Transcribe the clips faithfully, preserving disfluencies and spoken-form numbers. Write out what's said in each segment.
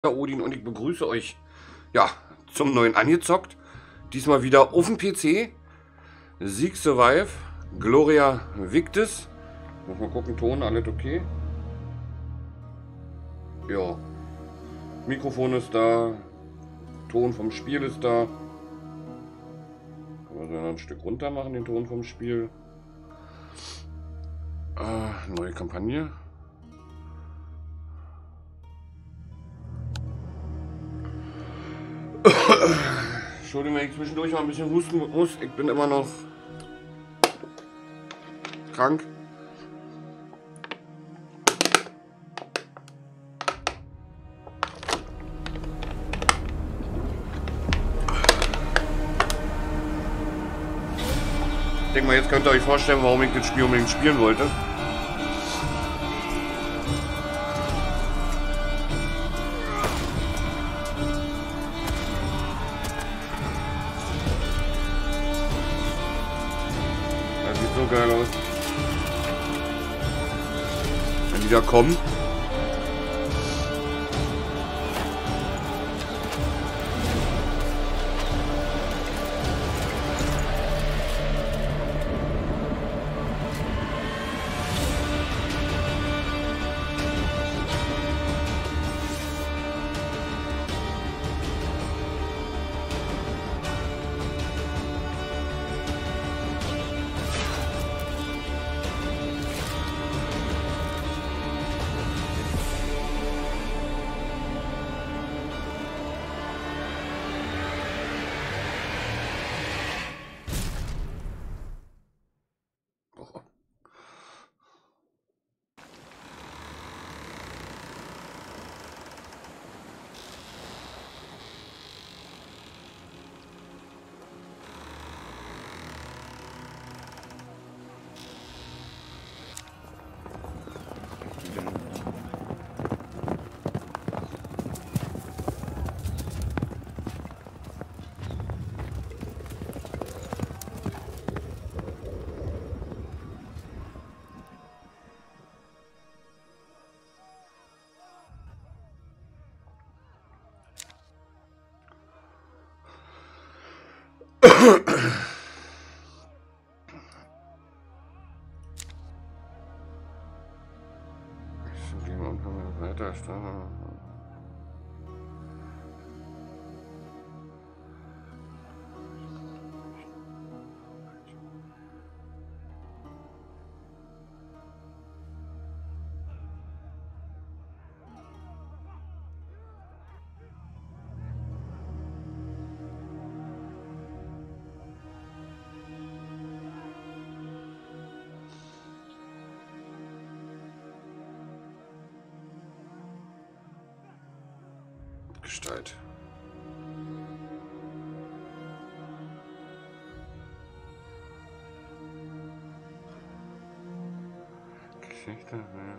Odin und ich begrüße euch ja zum neuen Angezockt. Diesmal wieder auf dem P C. Sieg Survive, Gloria Victis. Muss mal gucken, Ton, alles okay. Ja, Mikrofon ist da, Ton vom Spiel ist da. Können wir so ein Stück runter machen, den Ton vom Spiel. Äh, neue Kampagne. Entschuldigung, wenn ich zwischendurch mal ein bisschen husten muss. Ich bin immer noch krank. Ich denke mal, jetzt könnt ihr euch vorstellen, warum ich das Spiel unbedingt spielen wollte. Das sieht so geil aus. Wenn die da kommen. Weiter Gestalt. Geschichte.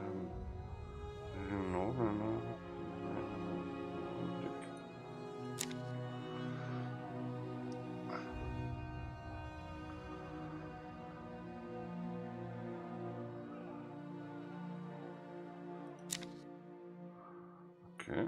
Okay.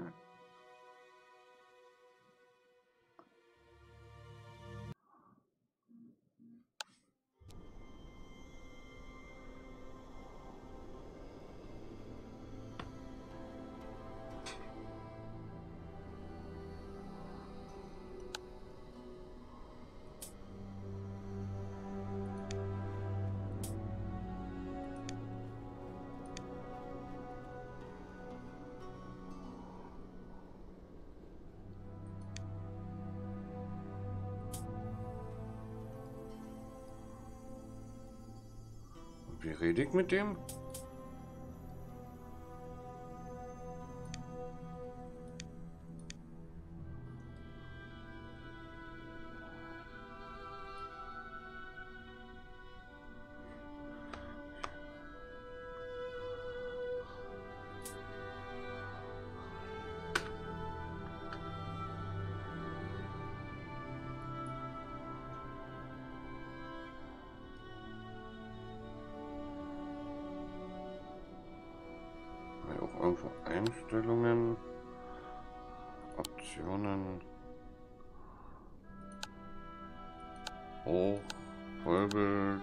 Wie rede ich mit dem? Einstellungen. Optionen. Hoch. Vollbild.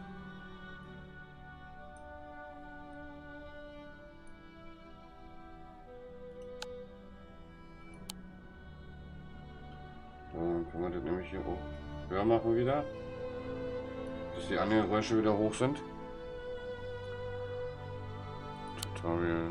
So, dann können wir das nämlich hier auch höher machen wieder. Dass die anderen Geräusche wieder hoch sind. Tutorial.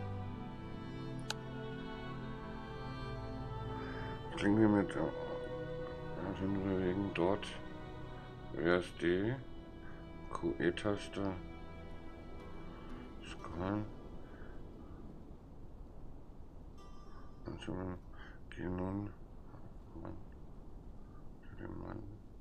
Klingen wir mit also bewegen dort. W S D. Q E-Taste. Scrollen. Also gehen nun. Mann. Für den Mann.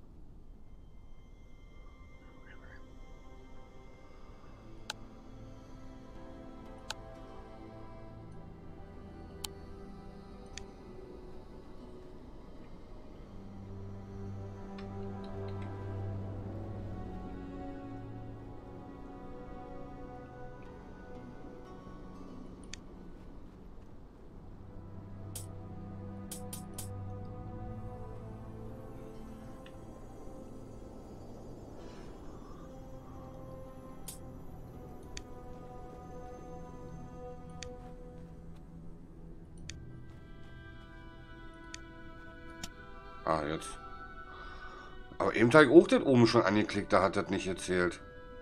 Ah, jetzt. Aber eben habe ich auch das oben schon angeklickt, da hat das nicht erzählt.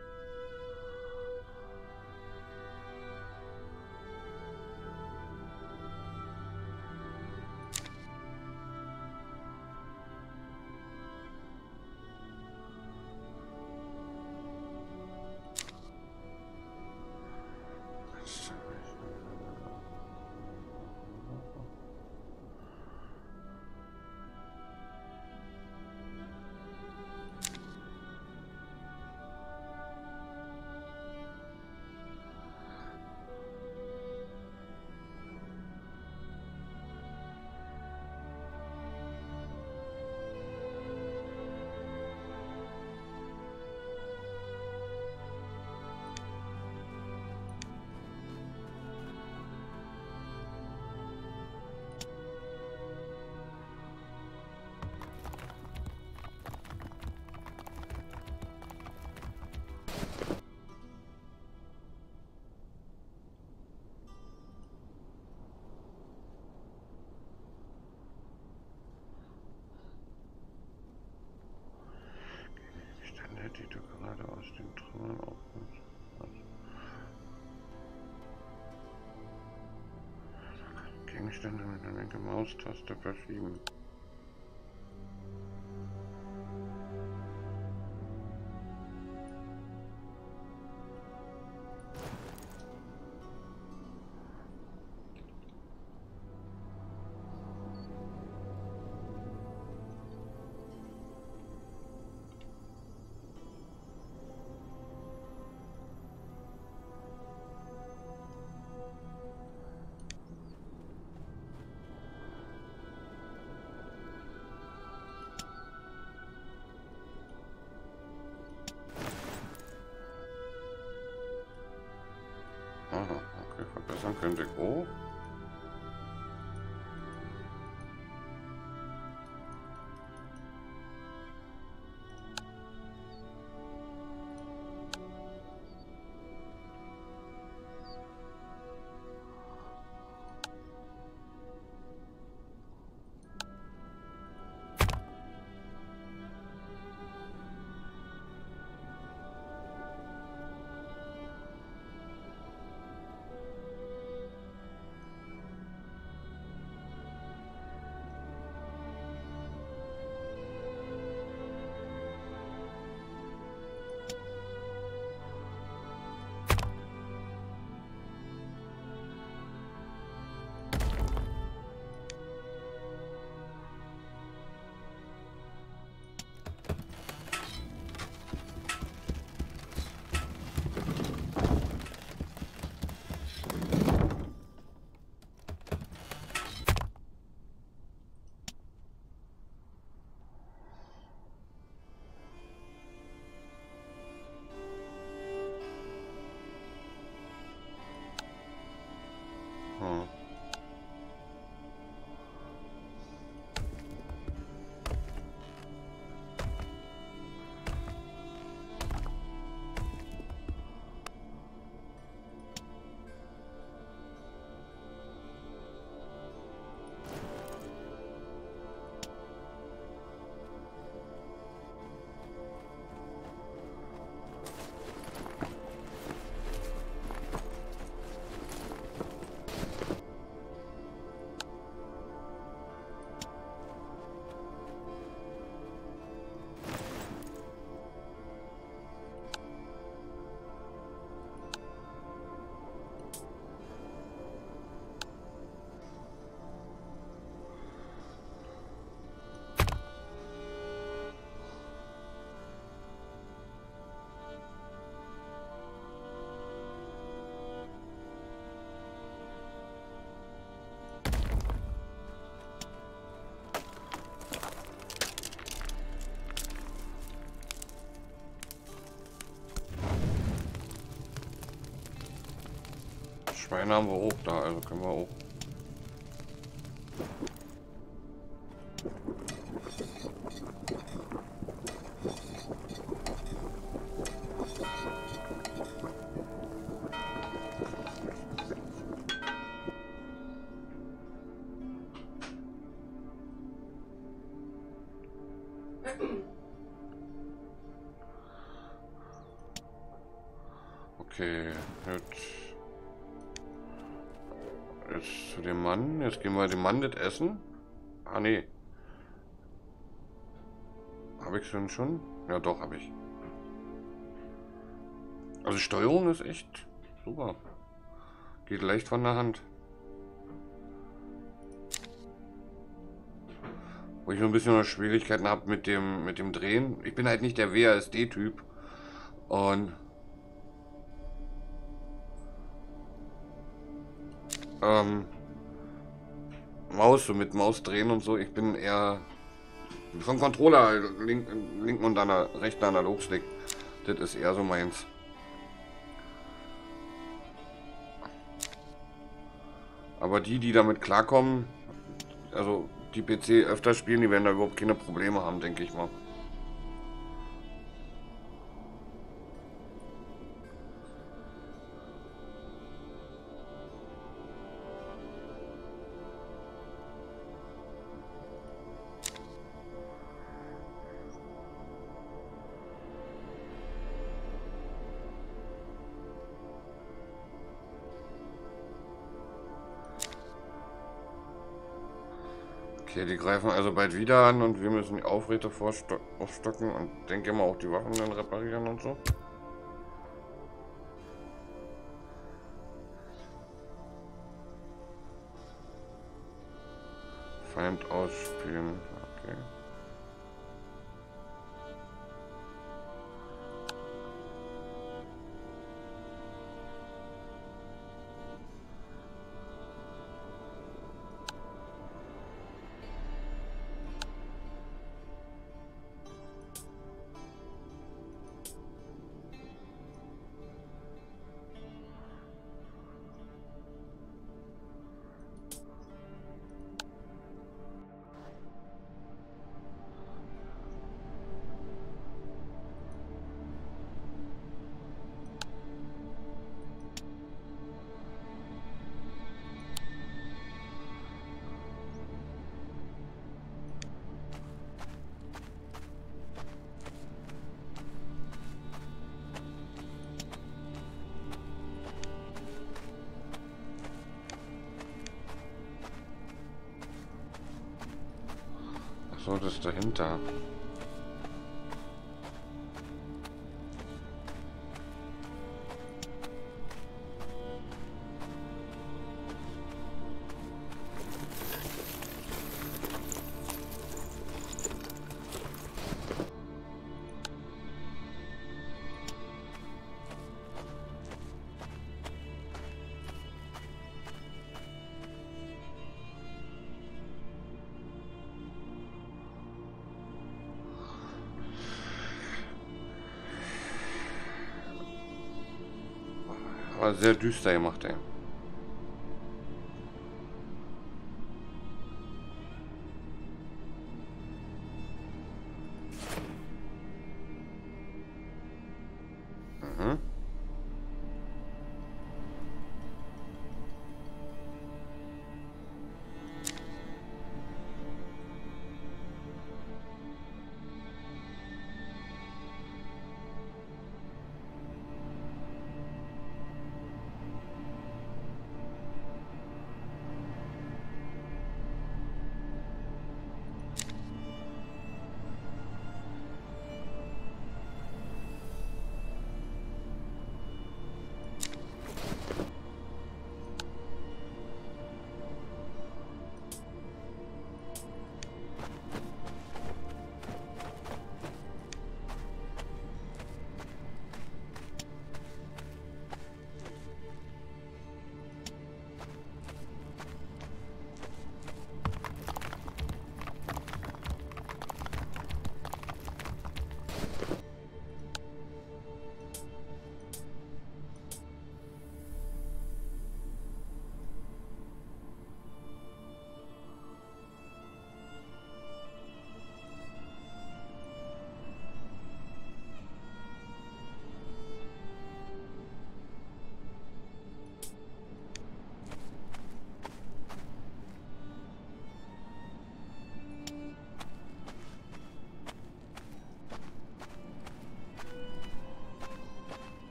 Die du gerade aus den Trümmern aufnimmst. Gegenstände mit der linken Maustaste verschieben. Aha, okay, verbessern könnte ich auch. Beine haben wir auch da, also können wir auch. Okay, jetzt, jetzt zu dem Mann. Jetzt gehen wir dem Mann das essen. Ah, nee. Habe ich schon schon? Ja, doch, habe ich. Also Steuerung ist echt super. Geht leicht von der Hand. Wo ich so ein bisschen noch Schwierigkeiten habe mit dem, mit dem Drehen. Ich bin halt nicht der W A S D-Typ. Und ähm, Maus, so mit Maus drehen und so. Ich bin eher von Controller, link, linken und ana, rechten Analogstick. Das ist eher so meins. Aber die, die damit klarkommen, also die P C öfter spielen, die werden da überhaupt keine Probleme haben, denke ich mal. Okay, die greifen also bald wieder an und wir müssen die Aufräte aufstocken und denke mal auch die Waffen dann reparieren und so. Feind ausspielen, okay. So, das ist dahinter. Aber sehr düster gemacht, ey. Mhm.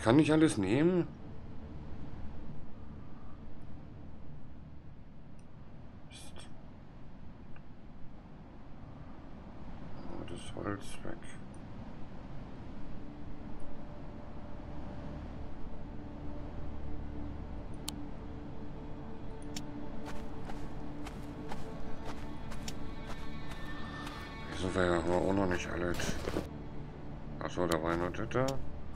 kann nicht alles nehmen. Mist. Oh, das Holz weg. Wieso wäre aber auch noch nicht alles? Achso, da war nur das da.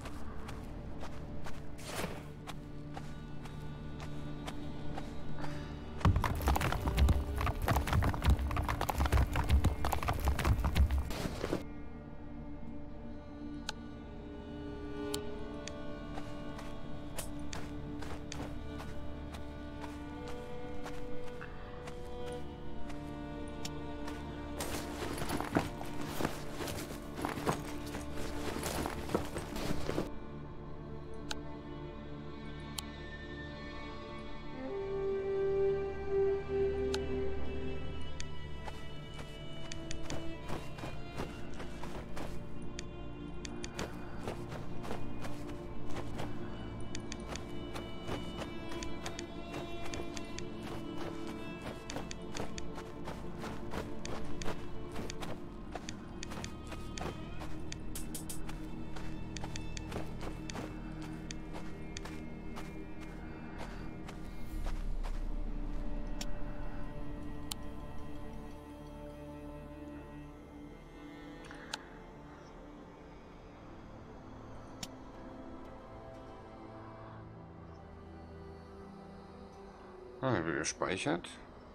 Ah, wird gespeichert.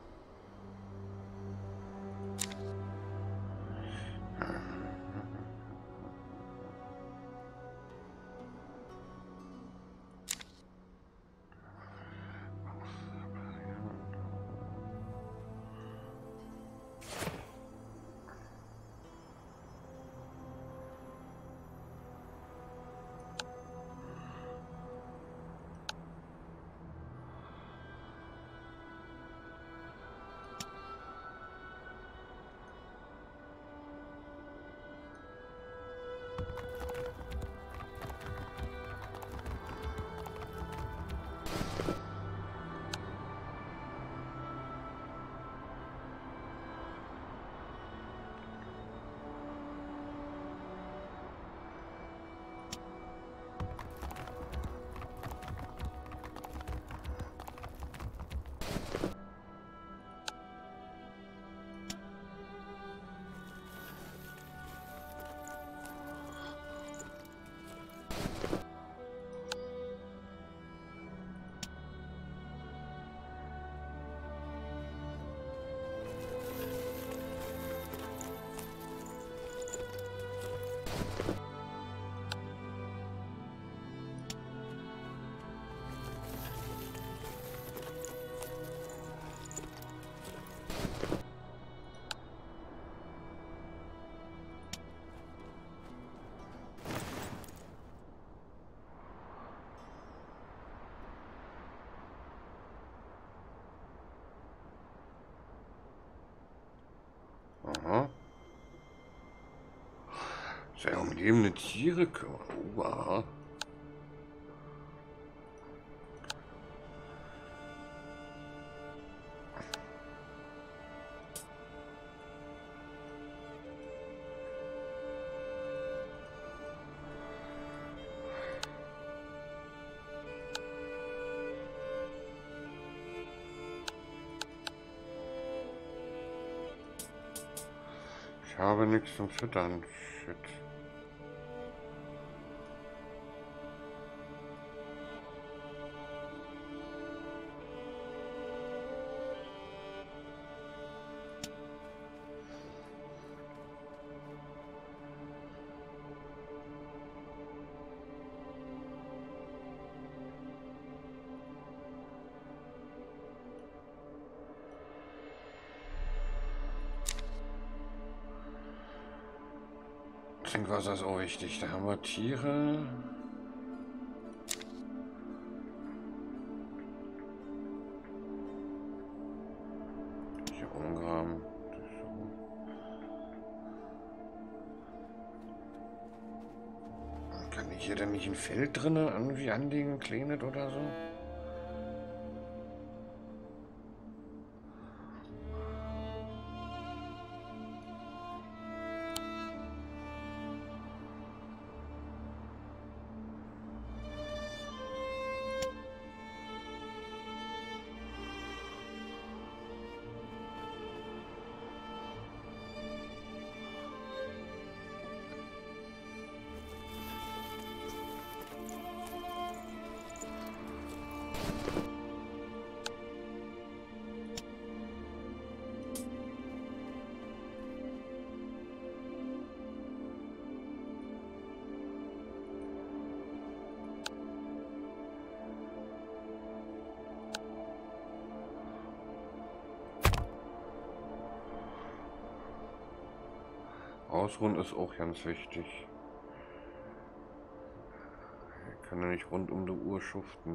Aha. Sehr umgebende Tiere. Oh, aha. Ich habe nichts zum Füttern. Shit. Trinkwasser ist auch wichtig. Da haben wir Tiere. Hier umgraben. Kann ich hier denn nicht ein Feld drin irgendwie anlegen, kleines oder so? Ausruhen ist auch ganz wichtig. Ich kann ja nicht rund um die Uhr schuften.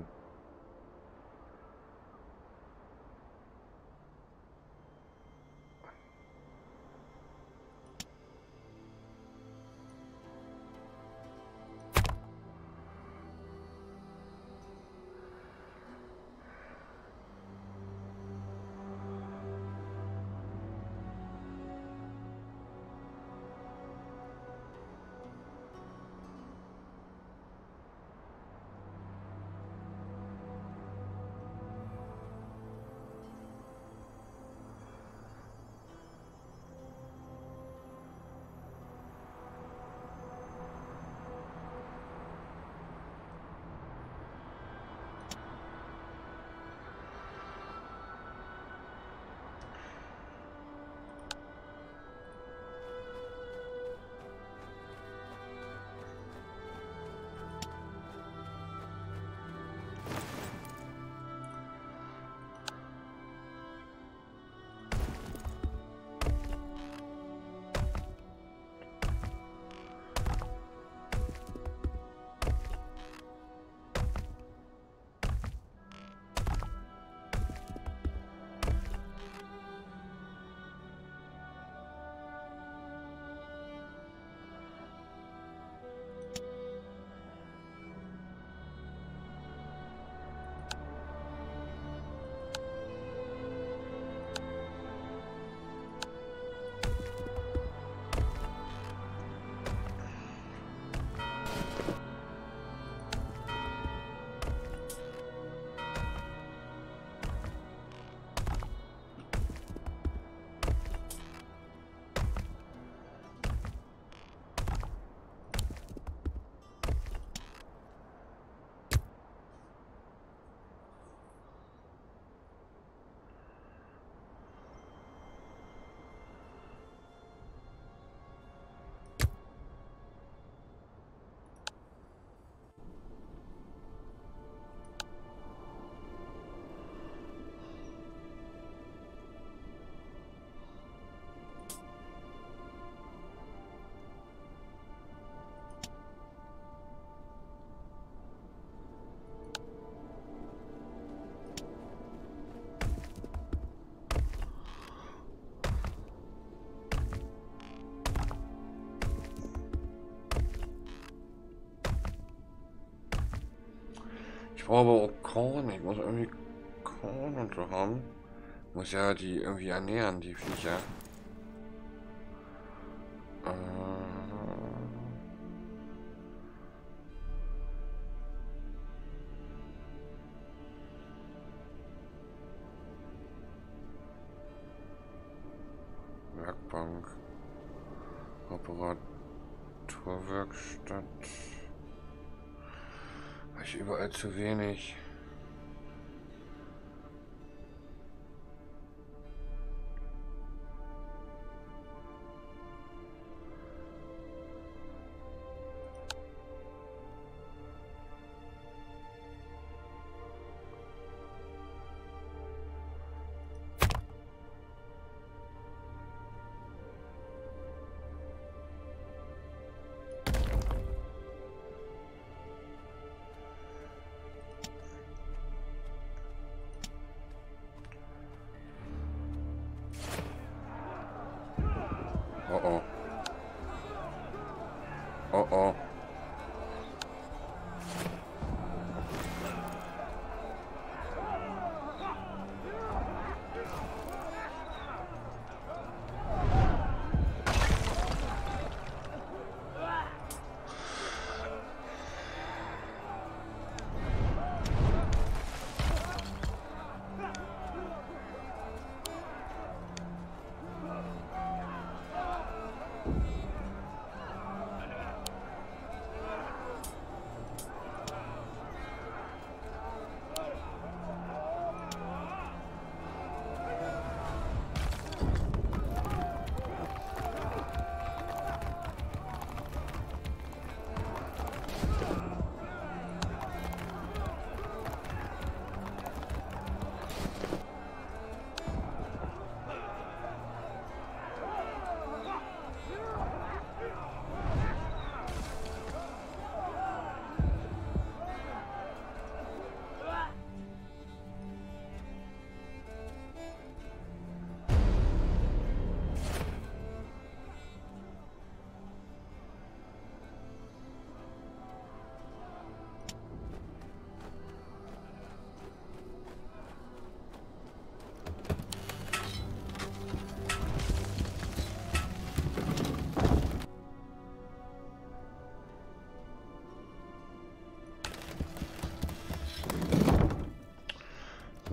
Ich brauche aber auch Korn. Ich muss irgendwie Korn und so haben. Muss ja die irgendwie ernähren, die Viecher. Äh Werkbank. Reparaturwerkstatt. Habe ich überall zu wenig.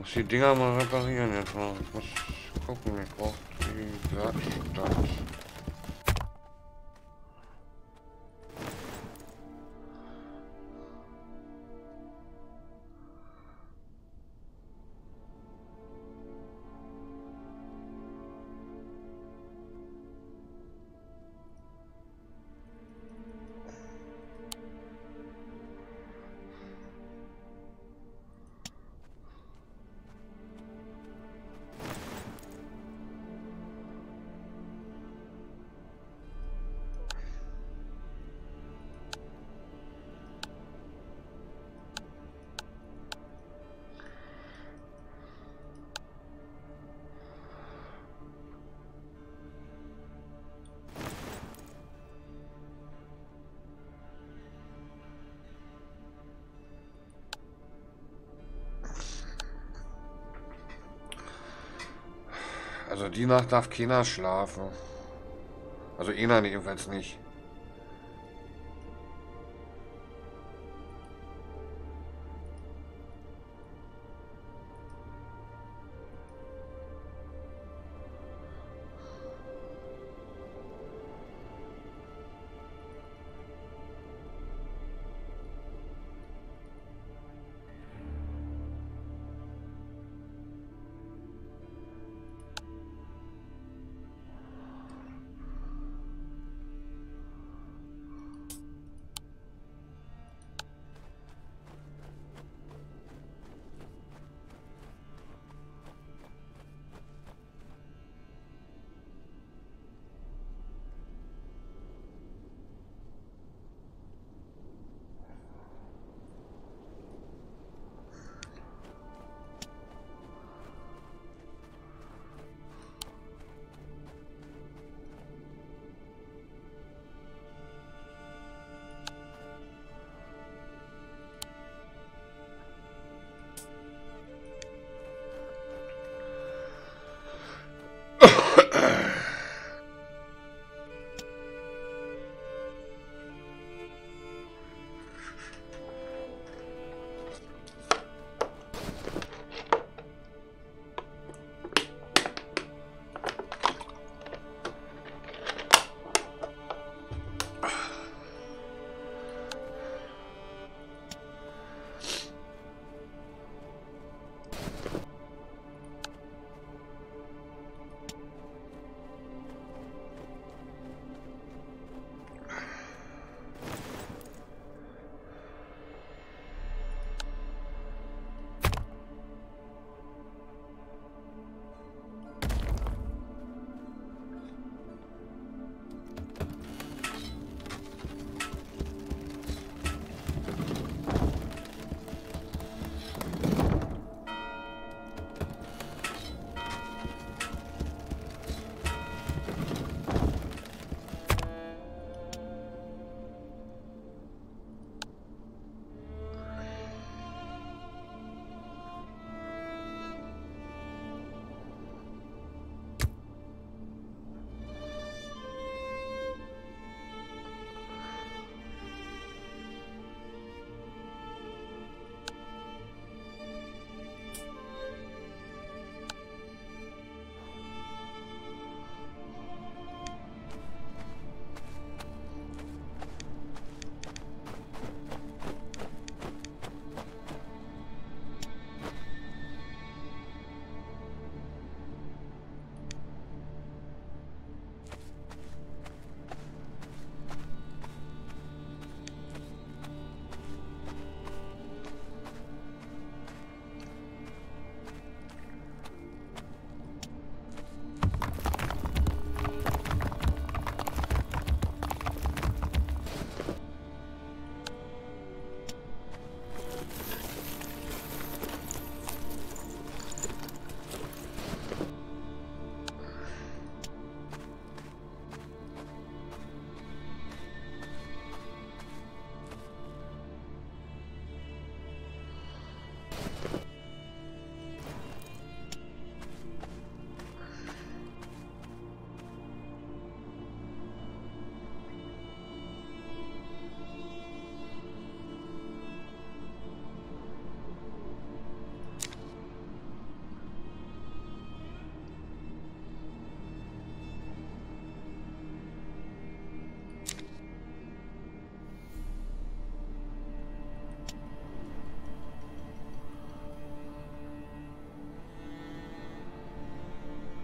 muss die Dinger mal reparieren jetzt mal. Ich muss gucken, ich brauche die Werkstatt. Also die Nacht darf keiner schlafen. Also einer jedenfalls nicht.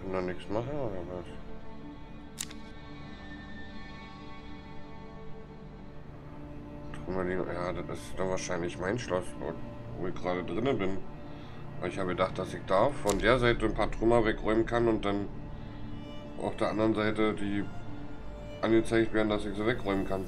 unten noch nichts machen, oder was? Ja, das ist dann wahrscheinlich mein Schloss, wo ich gerade drinnen bin. Weil ich habe gedacht, dass ich da von der Seite ein paar Trümmer wegräumen kann und dann auf der anderen Seite die angezeigt werden, dass ich sie wegräumen kann.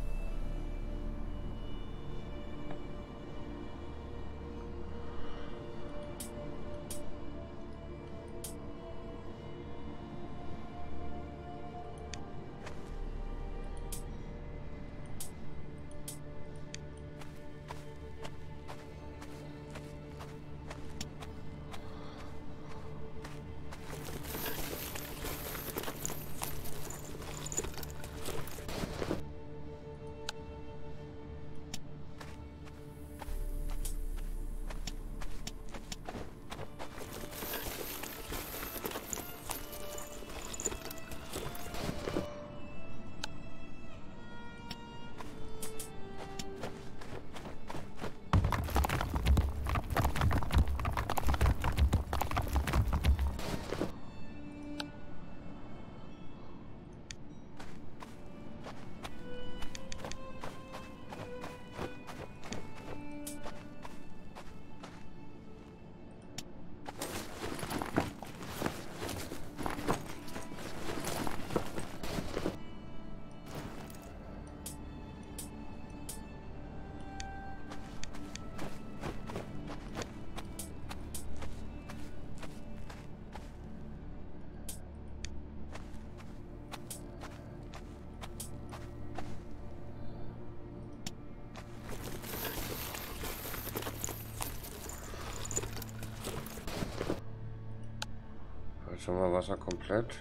Jetzt haben wir Wasser komplett.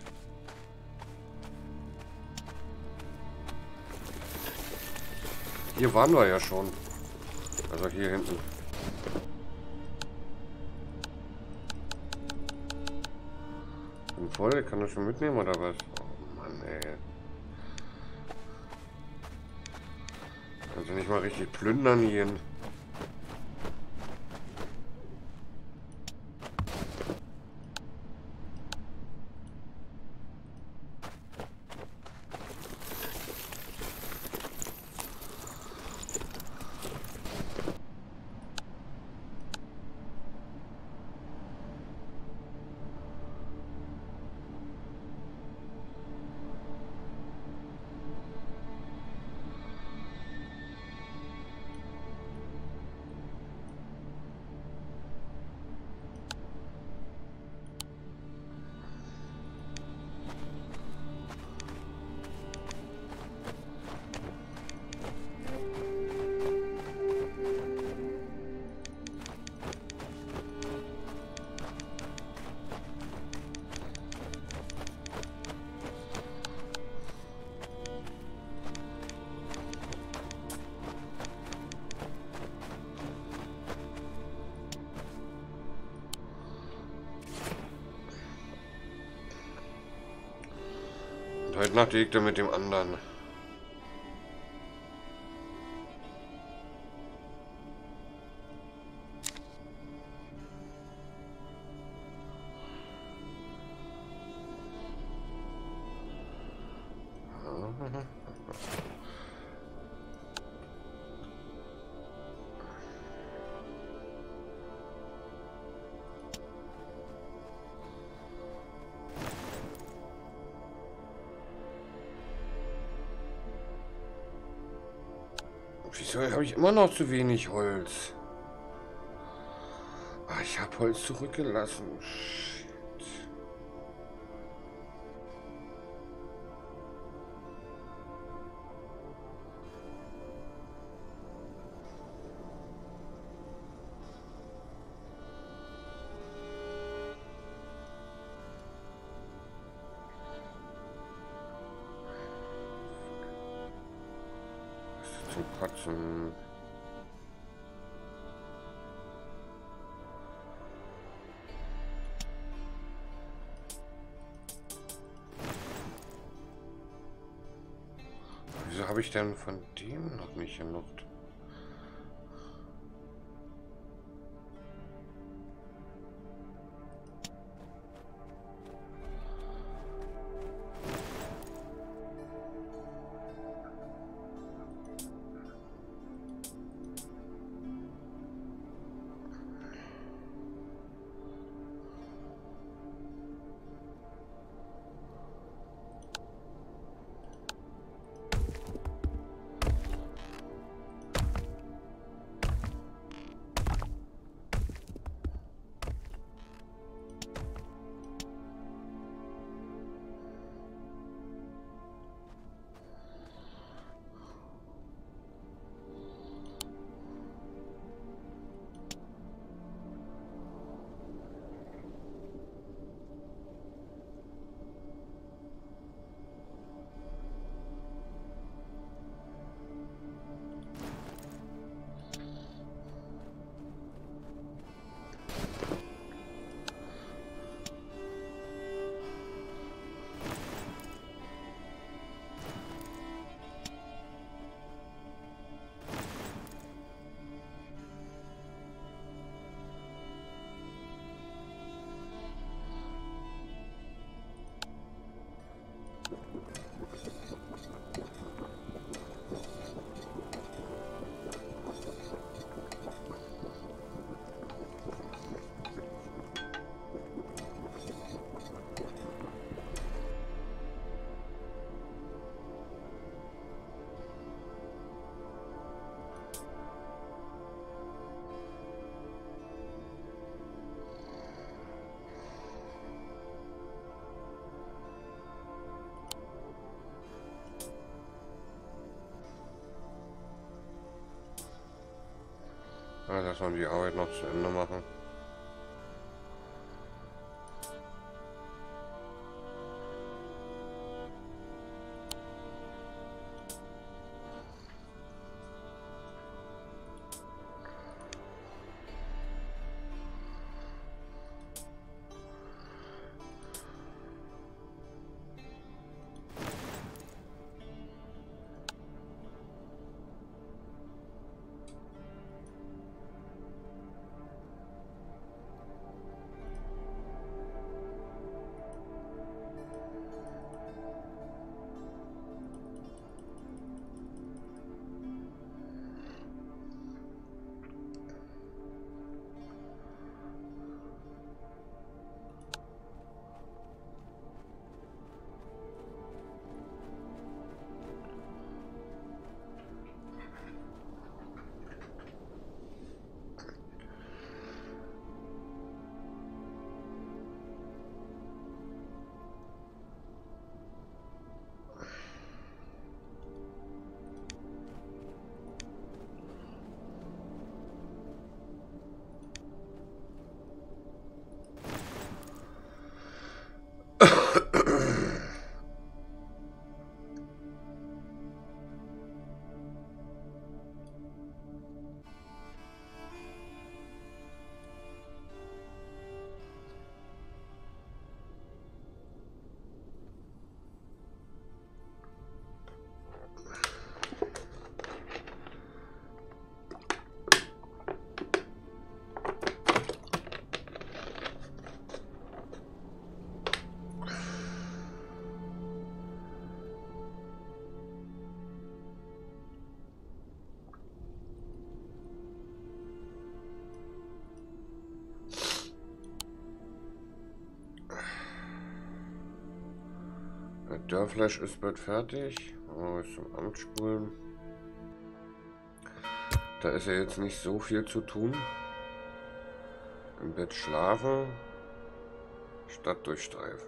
Hier waren wir ja schon. Also hier hinten. Bin voll, kann das schon mitnehmen oder was? Oh Mann, ey. Kannst du nicht mal richtig plündern gehen? Heute Nacht liegt er mit dem anderen. Wieso habe ich immer noch zu wenig Holz? Ah, ich habe Holz zurückgelassen. Shit. Zum Kotzen. Wieso habe ich denn von dem noch nicht genug? Ja, dass wir die Arbeit noch zu Ende machen. Der Dörrfleisch ist bald fertig. Oh, zum Amt spulen. Da ist ja jetzt nicht so viel zu tun. Im Bett schlafen. Stadt durchstreifen.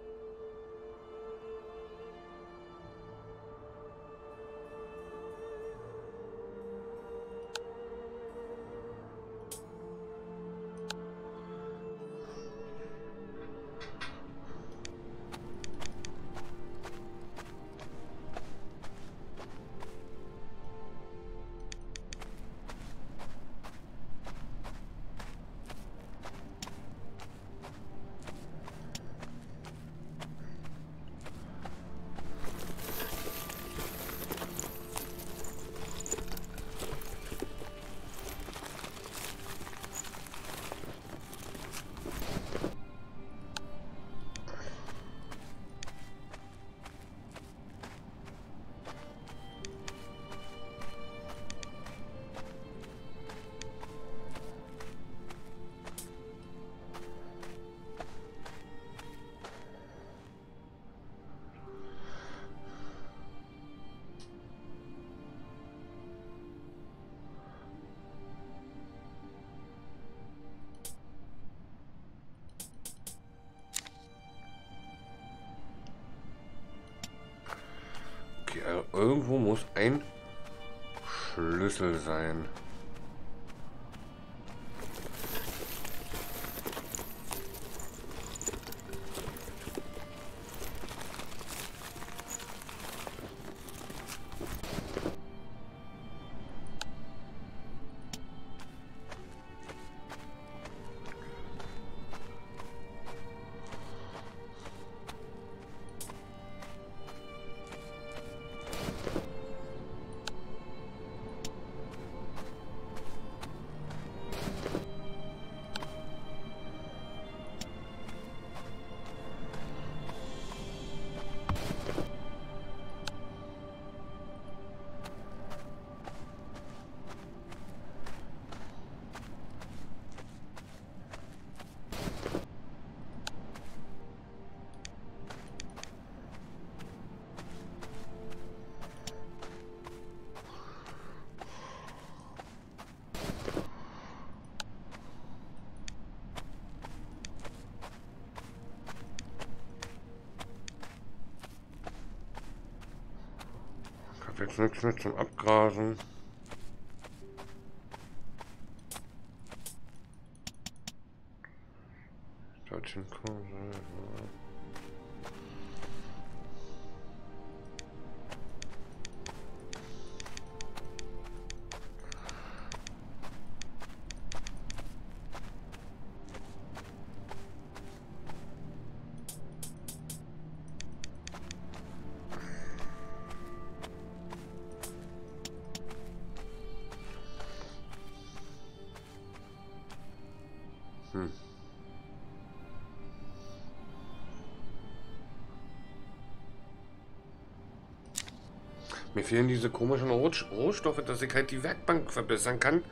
Okay, also irgendwo muss ein Schlüssel sein. Ich habe jetzt nichts mehr zum Abgrasen. Deutschen Kurse. Hm. Mir fehlen diese komischen Rohstoffe, dass ich halt die Werkbank verbessern kann.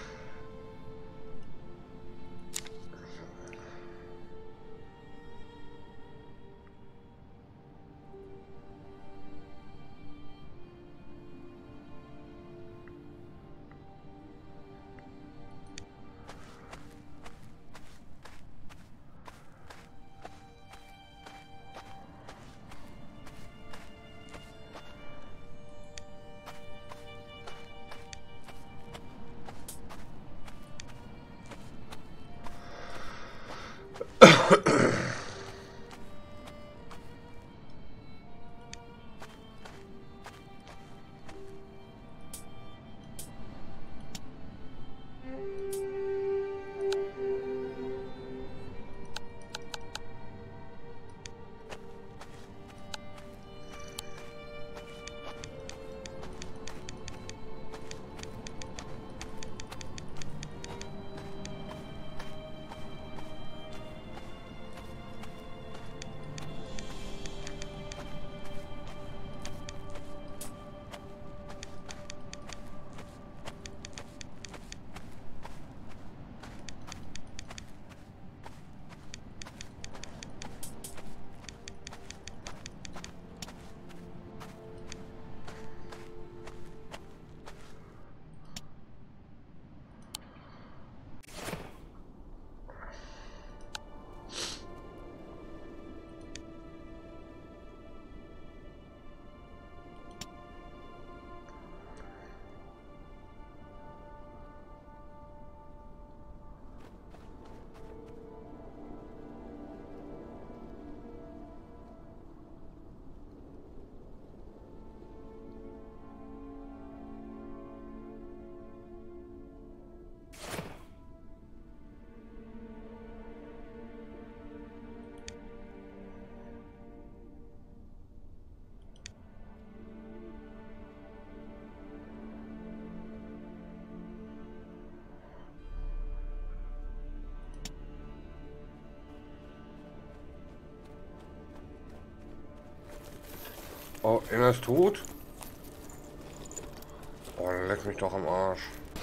Oh, einer ist tot. Oh, leck mich doch am Arsch.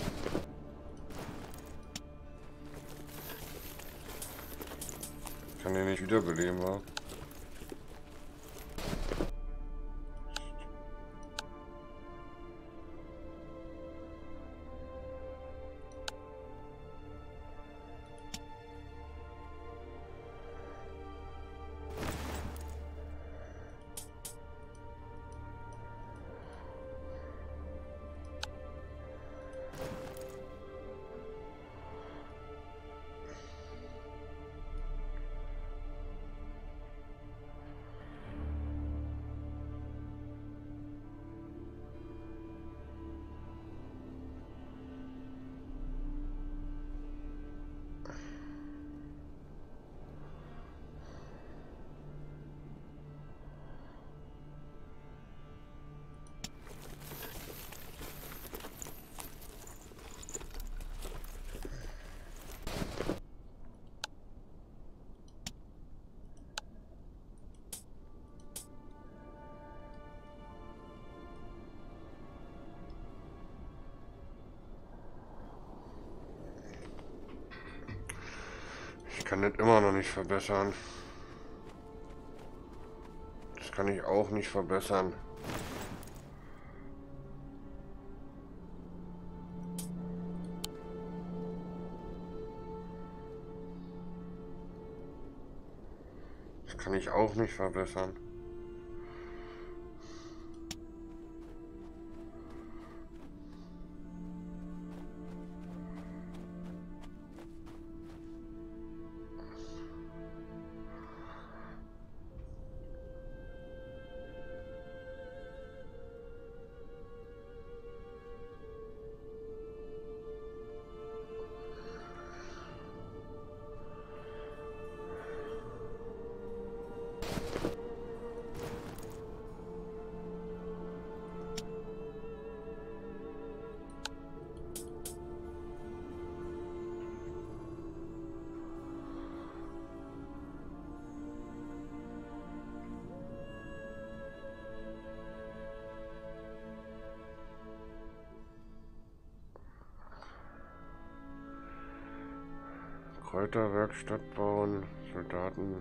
Ich kann den nicht wiederbeleben, wa? Ich kann das immer noch nicht verbessern. Das kann ich auch nicht verbessern. Das kann ich auch nicht verbessern. Kräuterwerkstatt bauen, Soldaten.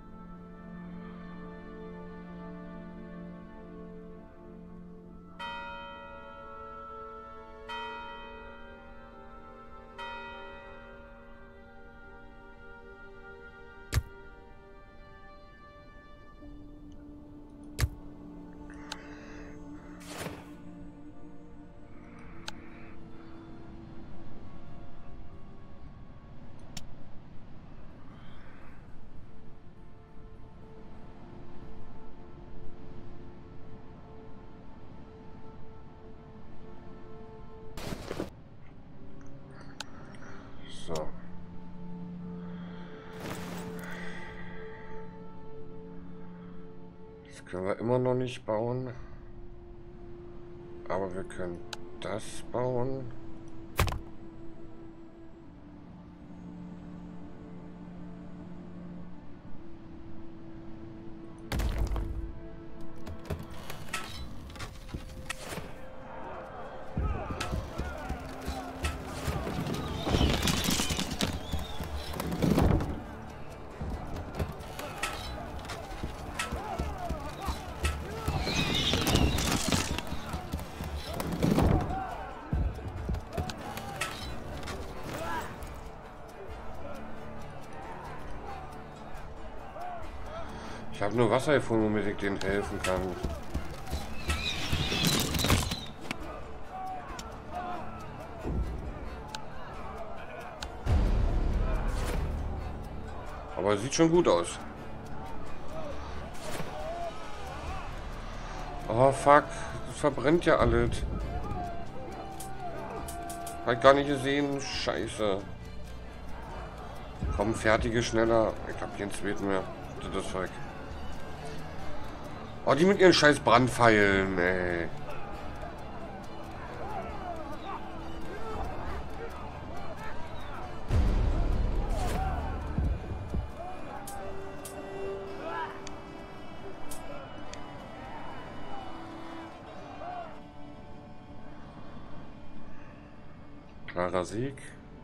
So. Das können wir immer noch nicht bauen. Aber wir können das bauen. Ich habe nur Wasser gefunden, womit ich denen helfen kann. Aber es sieht schon gut aus. Oh fuck, das verbrennt ja alles. Hab gar nicht gesehen, scheiße. Komm, fertige schneller. Ich hab keinen zweiten mehr. Das Zeug. Oh, die mit ihren scheiß Brandpfeilen, ey. Klarer Sieg.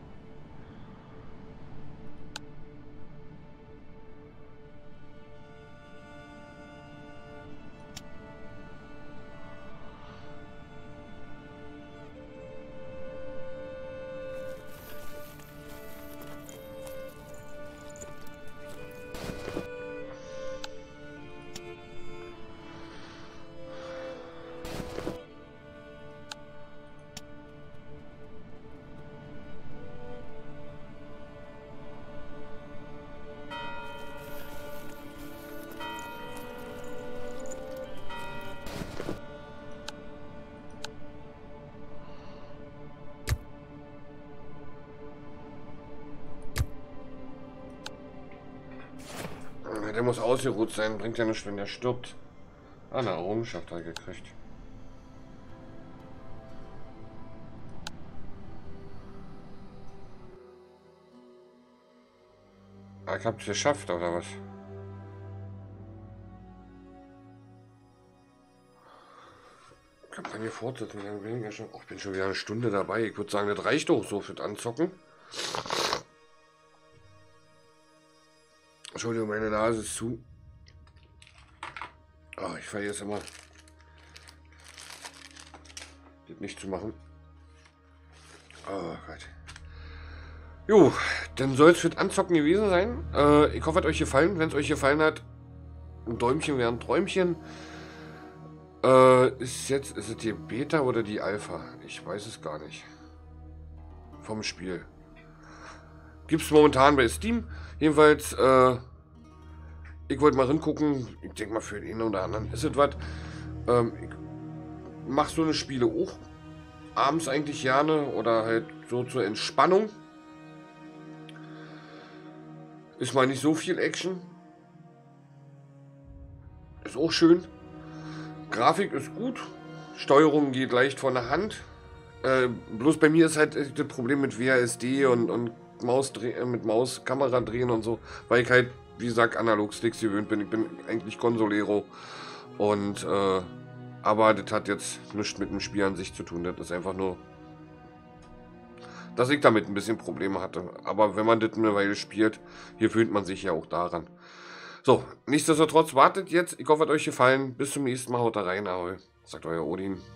Der muss ausgeruht sein, bringt ja nichts, wenn der stirbt. Ah, eine Errungenschaft hat er gekriegt. Ah, ich hab's geschafft, oder was? Kampagne fortsetzen, dann bin ich ja schon. Oh, ich bin schon wieder eine Stunde dabei. Ich würde sagen, das reicht doch so für das Anzocken. Entschuldigung, meine Nase ist zu. Oh, ich vergesse immer, das nicht zu machen. Oh Gott. Jo, dann soll es für das Anzocken gewesen sein. Äh, ich hoffe, es hat euch gefallen. Wenn es euch gefallen hat, ein Däumchen wäre ein Träumchen. Äh, ist jetzt, ist es die Beta oder die Alpha? Ich weiß es gar nicht. Vom Spiel. Gibt es momentan bei Steam. Jedenfalls, äh, ich wollte mal hingucken. Ich denke mal, für den einen oder anderen ist es was. Ähm, ich mache so eine Spiele auch. Abends eigentlich gerne oder halt so zur Entspannung. Ist mal nicht so viel Action. Ist auch schön. Grafik ist gut. Steuerung geht leicht von der Hand. Äh, bloß bei mir ist halt das Problem mit W A S D und, und Maus mit Maus, Kamera drehen und so, weil ich halt, wie gesagt, Analog-Sticks gewöhnt bin. Ich bin eigentlich Consolero. Und, äh, aber das hat jetzt nichts mit dem Spiel an sich zu tun. Das ist einfach nur dass ich damit ein bisschen Probleme hatte. Aber wenn man das eine Weile spielt, hier fühlt man sich ja auch daran. So, nichtsdestotrotz wartet jetzt. Ich hoffe, es hat euch gefallen. Bis zum nächsten Mal. Haut da rein, aber sagt euer Odin.